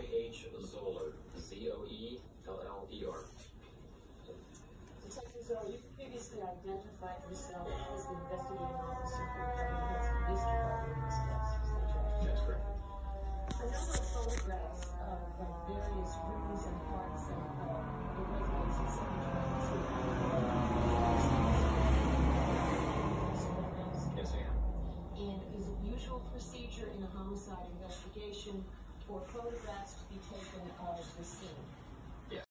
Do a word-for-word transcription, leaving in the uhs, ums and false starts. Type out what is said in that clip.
H. Zoller, Z O E L L E R. Detective Zoller, you previously identified yourself as the investigating officer for the Beverly Hills Police Department in this case. Is that correct? That's correct. A number of photographs of uh, various rooms and parts of uh, the residence in San Antonio. Yes, I am. And is it usual procedure in a homicide investigation for photographs to be taken of the scene?